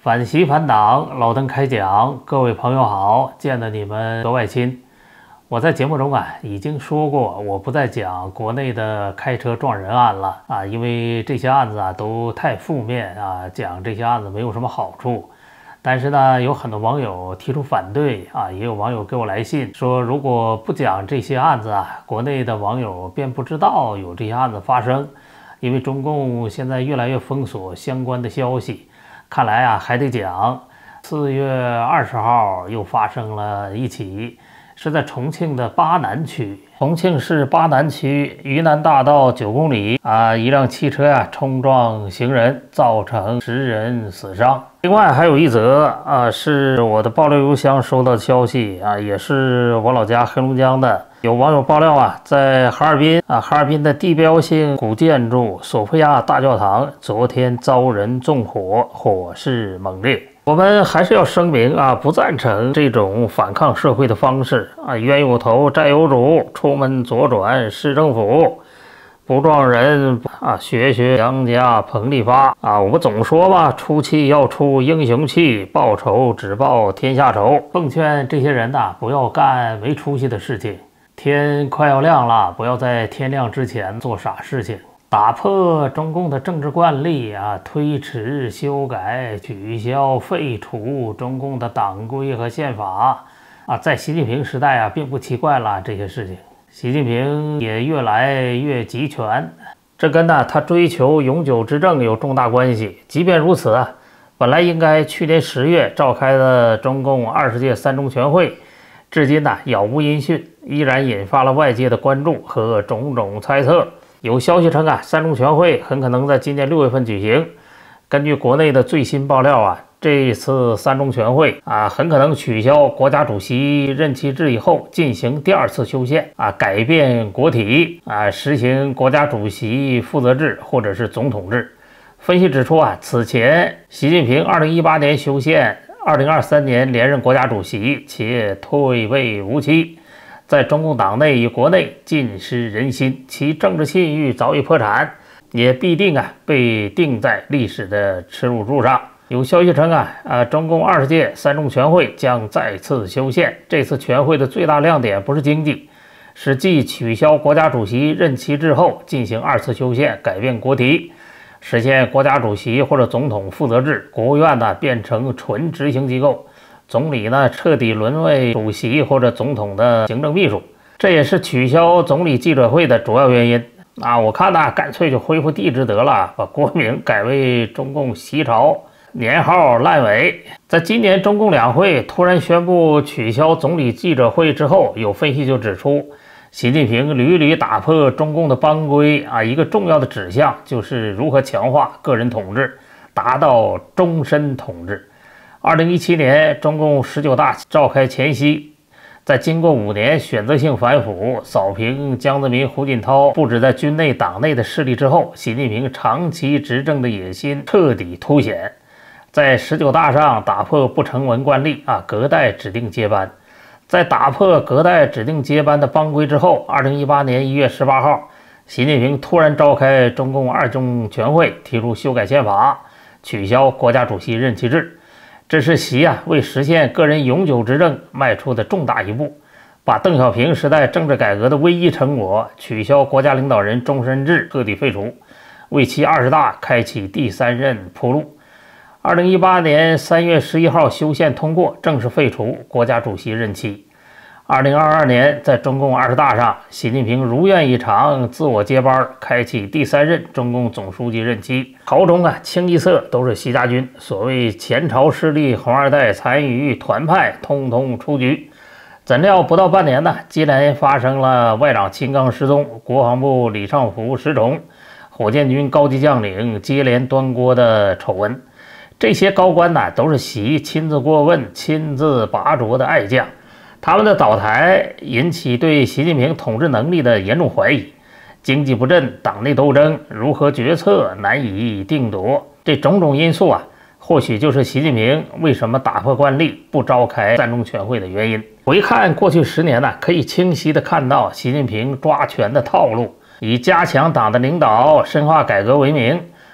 反习反党，老邓开讲，各位朋友好，见得你们格外亲。我在节目中已经说过，我不再讲国内的开车撞人案了因为这些案子都太负面讲这些案子没有什么好处。但是呢，有很多网友提出反对也有网友给我来信说，如果不讲这些案子国内的网友便不知道有这些案子发生，因为中共现在越来越封锁相关的消息。看来还得讲。4月20号又发生了一起，是在重庆的巴南区。重庆市巴南区渝南大道9公里一辆汽车冲撞行人，造成10人死伤。另外还有一则是我的爆料邮箱收到的消息也是我老家黑龙江的。有网友爆料在哈尔滨哈尔滨的地标性古建筑索菲亚大教堂昨天遭人纵火，火势猛烈。我们还是要声明不赞成这种反抗社会的方式冤有头债有主，出门左转市政府，不撞人学杨家彭丽发我们总说吧，出气要出英雄气，报仇只报天下仇。奉劝这些人不要干没出息的事情。天快要亮了，不要在天亮之前做傻事情。打破中共的政治惯例推迟、修改、取消、废除中共的党规和宪法在习近平时代并不奇怪了这些事情。习近平也越来越集权，这跟他追求永久执政有重大关系。即便如此本来应该去年10月召开的中共20届3中全会至今杳无音讯，依然引发了外界的关注和种种猜测。有消息称3中全会很可能在今年6月份举行。根据国内的最新爆料这次3中全会很可能取消国家主席任期制以后进行第2次修宪改变国体实行国家主席负责制或者是总统制。分析指出此前习近平2018年修宪，2023年连任国家主席，且退位无期，在中共党内与国内尽失人心，其政治信誉早已破产，也必定被钉在历史的耻辱柱上。有消息称中共20届3中全会将再次修宪。这次全会的最大亮点不是经济，是继取消国家主席任期制后进行2次修宪，改变国体，实现国家主席或者总统负责制，国务院变成纯执行机构，总理彻底沦为主席或者总统的行政秘书。这也是取消总理记者会的主要原因我看干脆就恢复帝制得了，把国名改为中共习朝，年号烂尾。在今年中共两会突然宣布取消总理记者会之后，有分析就指出，习近平屡屡打破中共的邦规一个重要的指向就是如何强化个人统治，达到终身统治。2017年中共19大召开前夕，在经过5年选择性反腐，扫平江泽民、胡锦涛布置在军内党内的势力之后，习近平长期执政的野心彻底凸显。在19大上打破不成文惯例隔代指定接班。在打破隔代指定接班的邦规之后，2018年1月18号，习近平突然召开中共2中全会，提出修改宪法，取消国家主席任期制。这是习为实现个人永久执政迈出的重大一步，把邓小平时代政治改革的唯一成果取消国家领导人终身制彻底废除，为其20大开启第3任铺路。2018年3月11号修宪通过，正式废除国家主席任期。2022年在中共20大上，习近平如愿以偿自我接班，开启第3任中共总书记任期。朝中清一色都是习家军，所谓前朝势力红二代参与团派通通出局。怎料不到半年接连发生了外长秦刚失踪、国防部李尚福失宠、火箭军高级将领接连端锅的丑闻。这些高官都是习亲自过问、亲自拔擢的爱将，他们的倒台引起对习近平统治能力的严重怀疑。经济不振、党内斗争、如何决策难以定夺，这种种因素或许就是习近平为什么打破惯例不召开3中全会的原因。回看过去10年可以清晰地看到习近平抓权的套路，以加强党的领导、深化改革为名，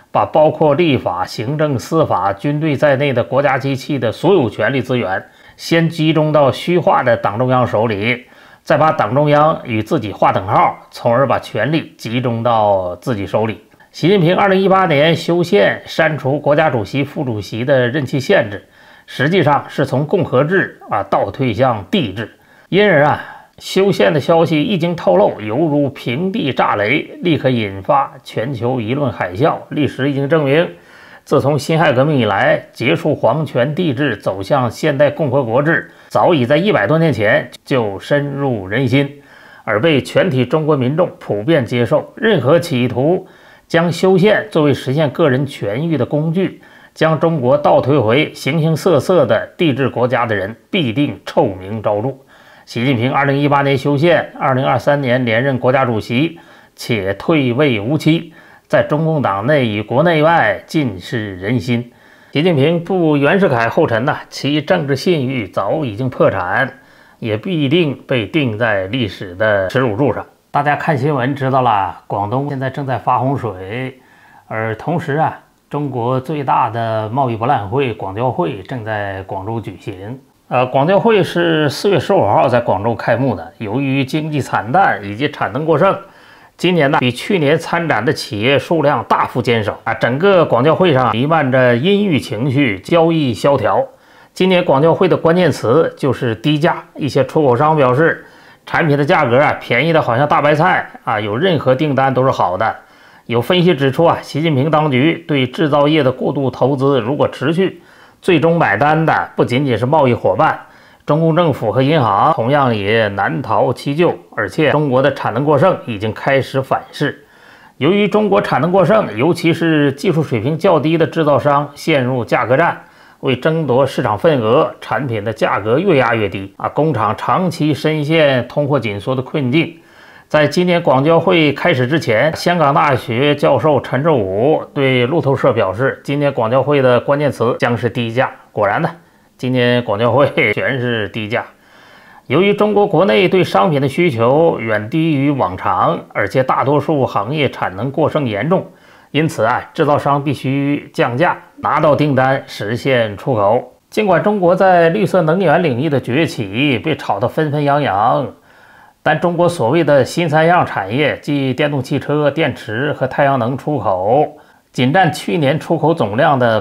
把包括立法、行政、司法、军队在内的国家机器的所有权力资源，先集中到虚化的党中央手里，再把党中央与自己划等号，从而把权力集中到自己手里。习近平2018年修宪删除国家主席、副主席的任期限制，实际上是从共和制倒退向帝制。因而修宪的消息一经透露，犹如平地炸雷，立刻引发全球舆论海啸。历史已经证明，自从辛亥革命以来，结束皇权帝制，走向现代共和国制，早已在100多年前就深入人心，而被全体中国民众普遍接受。任何企图将修宪作为实现个人权益的工具，将中国倒退回形形色色的帝制国家的人，必定臭名昭著。习近平2018年修宪，2023年连任国家主席，且退位无期，在中共党内与国内外尽是人心。习近平步袁世凯后尘其政治信誉早已经破产，也必定被钉在历史的耻辱柱上。大家看新闻知道了，广东现在正在发洪水，而同时中国最大的贸易博览会广交会正在广州举行。广交会是4月15号在广州开幕的。由于经济惨淡以及产能过剩，今年比去年参展的企业数量大幅减少整个广交会上弥漫着阴郁情绪，交易萧条。今年广交会的关键词就是低价。一些出口商表示，产品的价格便宜的好像大白菜有任何订单都是好的。有分析指出习近平当局对制造业的过度投资如果持续，最终买单的不仅仅是贸易伙伴，中共政府和银行同样也难逃其咎。而且中国的产能过剩已经开始反噬。由于中国产能过剩，尤其是技术水平较低的制造商陷入价格战，为争夺市场份额，产品的价格越压越低工厂长期深陷通货紧缩的困境。在今年广交会开始之前，香港大学教授陈志武对路透社表示，今年广交会的关键词将是低价。果然今年广交会全是低价。由于中国国内对商品的需求远低于往常，而且大多数行业产能过剩严重，因此制造商必须降价，拿到订单，实现出口。尽管中国在绿色能源领域的崛起被炒得纷纷扬扬，但中国所谓的新三样产业，即电动汽车、电池和太阳能出口，仅占去年出口总量的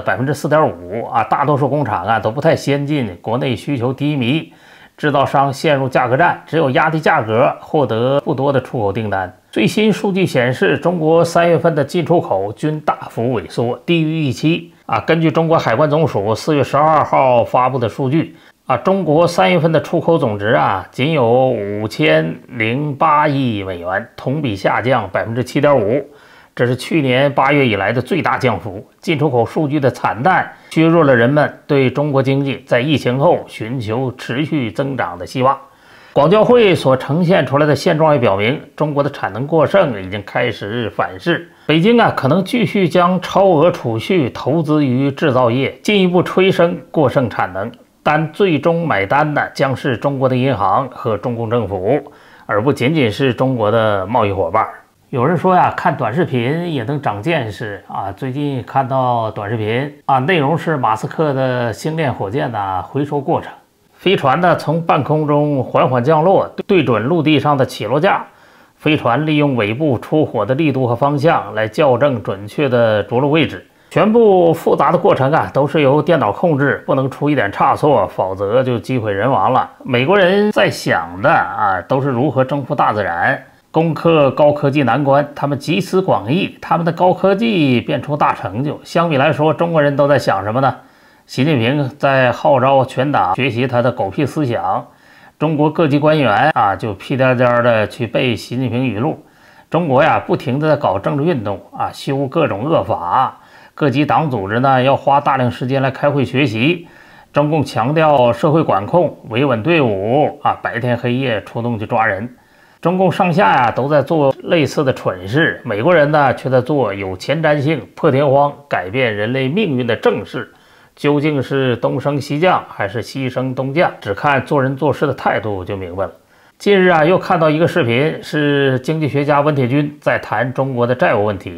4.5%。大多数工厂都不太先进，国内需求低迷，制造商陷入价格战，只有压低价格，获得不多的出口订单。最新数据显示，中国3月份的进出口均大幅萎缩，低于预期。根据中国海关总署4月12号发布的数据，中国3月份的出口总值仅有5008亿美元，同比下降 7.5%， 这是去年8月以来的最大降幅。进出口数据的惨淡削弱了人们对中国经济在疫情后寻求持续增长的希望。广交会所呈现出来的现状也表明，中国的产能过剩已经开始反噬。北京可能继续将超额储蓄投资于制造业，进一步催生过剩产能。但最终买单的将是中国的银行和中共政府，而不仅仅是中国的贸易伙伴。有人说看短视频也能长见识最近看到短视频内容是马斯克的星链火箭的回收过程。飞船从半空中缓缓降落，对准陆地上的起落架。飞船利用尾部出火的力度和方向来校正准确的着陆位置。全部复杂的过程都是由电脑控制，不能出一点差错，否则就机毁人亡了。美国人在想的都是如何征服大自然，攻克高科技难关。他们集思广益，他们的高科技变出大成就。相比来说，中国人都在想什么呢？习近平在号召全党学习他的狗屁思想，中国各级官员就屁颠颠的去背习近平语录。中国不停的在搞政治运动修各种恶法。各级党组织要花大量时间来开会学习。中共强调社会管控，维稳队伍白天黑夜出动去抓人。中共上下都在做类似的蠢事，美国人却在做有前瞻性、破天荒改变人类命运的正事。究竟是东升西降还是西升东降，只看做人做事的态度就明白了。近日又看到一个视频，是经济学家温铁军在谈中国的债务问题。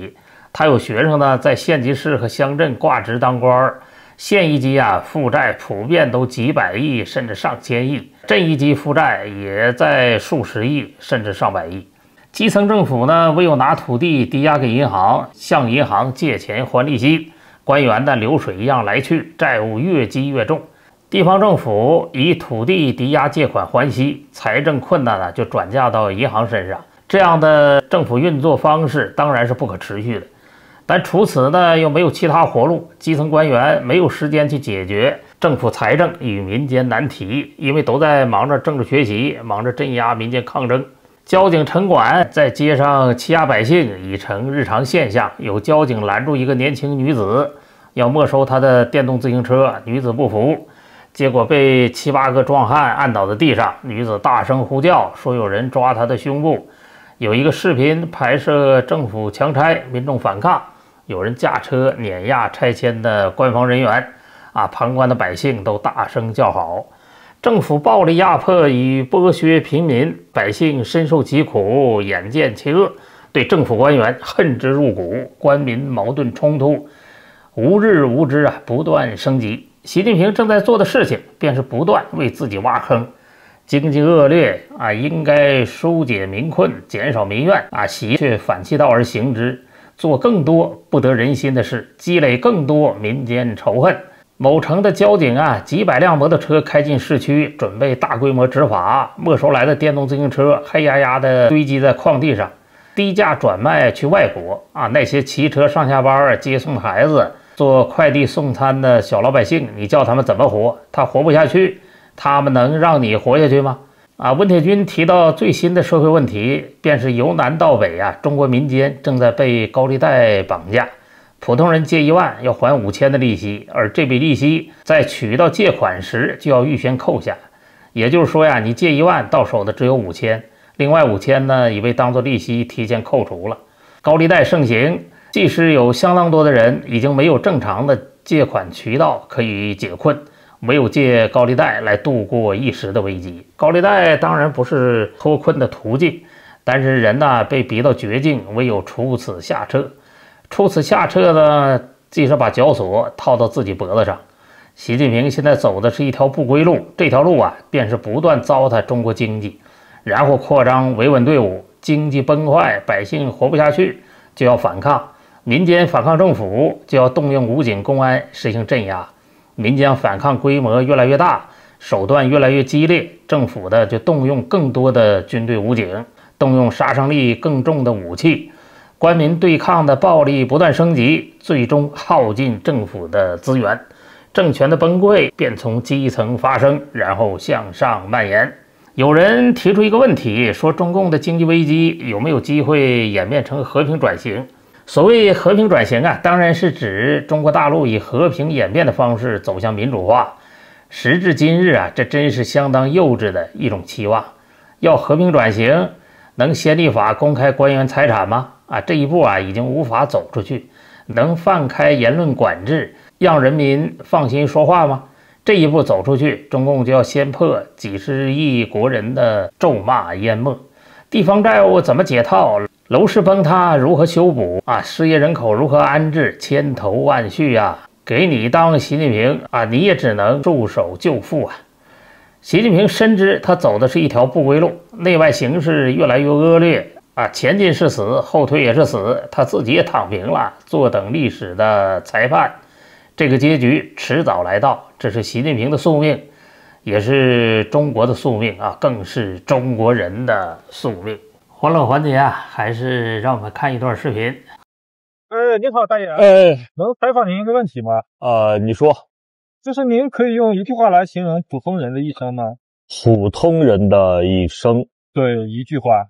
他有学生呢在县级市和乡镇挂职当官，县一级负债普遍都几百亿甚至上千亿，镇一级负债也在数十亿甚至上百亿。基层政府呢唯有拿土地抵押给银行，向银行借钱还利息，官员的流水一样来去，债务越积越重。地方政府以土地抵押借款还息，财政困难呢就转嫁到银行身上，这样的政府运作方式当然是不可持续的。但除此呢又没有其他活路，基层官员没有时间去解决政府财政与民间难题，因为都在忙着政治学习，忙着镇压民间抗争。交警城管在街上欺压百姓已成日常现象，有交警拦住一个年轻女子，要没收她的电动自行车，女子不服，结果被7、8个壮汉按倒在地上，女子大声呼叫，说有人抓她的胸部。有一个视频拍摄政府强拆，民众反抗，有人驾车碾压拆迁的官方人员，旁观的百姓都大声叫好。政府暴力压迫与剥削平民，百姓深受其苦，眼见其恶，对政府官员恨之入骨，官民矛盾冲突无日无之不断升级。习近平正在做的事情便是不断为自己挖坑。经济恶劣应该疏解民困，减少民怨习却反其道而行之，做更多不得人心的事，积累更多民间仇恨。某城的交警几百辆摩托车开进市区，准备大规模执法，没收来的电动自行车黑压压的堆积在矿地上，低价转卖去外国那些骑车上下班、接送孩子、做快递送餐的小老百姓，你叫他们怎么活？他活不下去，他们能让你活下去吗？温铁军提到最新的社会问题，便是由南到北中国民间正在被高利贷绑架。普通人借1万要还5000的利息，而这笔利息在取到借款时就要预先扣下，也就是说你借1万到手的只有5000，另外5000呢已被当作利息提前扣除了。高利贷盛行，即使有相当多的人已经没有正常的借款渠道可以解困，唯有借高利贷来度过一时的危机。高利贷当然不是脱困的途径，但是人被逼到绝境，唯有出此下策。出此下策呢，即是把绞索套到自己脖子上。习近平现在走的是一条不归路，这条路便是不断糟蹋中国经济，然后扩张维稳队伍，经济崩坏，百姓活不下去，就要反抗，民间反抗政府，就要动用武警公安实行镇压，民间反抗规模越来越大，手段越来越激烈，政府的就动用更多的军队武警，动用杀伤力更重的武器，官民对抗的暴力不断升级，最终耗尽政府的资源，政权的崩溃便从基层发生，然后向上蔓延。有人提出一个问题，说中共的经济危机有没有机会演变成和平转型？所谓和平转型当然是指中国大陆以和平演变的方式走向民主化。时至今日这真是相当幼稚的一种期望。要和平转型，能先立法公开官员财产吗？这一步已经无法走出去。能放开言论管制，让人民放心说话吗？这一步走出去，中共就要先破几十亿国人的咒骂淹没。地方债务怎么解套？楼市崩塌如何修补？失业人口如何安置？千头万绪给你当习近平你也只能束手就缚习近平深知他走的是一条不归路，内外形势越来越恶劣前进是死，后退也是死，他自己也躺平了，坐等历史的裁判。这个结局迟早来到，这是习近平的宿命，也是中国的宿命更是中国人的宿命。欢乐环节还是让我们看一段视频。 你好，大爷。能采访您一个问题吗？ 你说。 就是您可以用一句话来形容普通人的一生吗？ 普通人的一生。 对，一句话。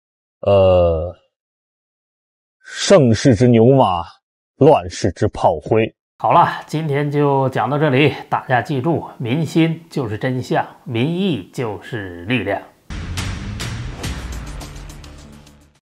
盛世之牛马，乱世之炮灰。 好了，今天就讲到这里，大家记住，民心就是真相，民意就是力量。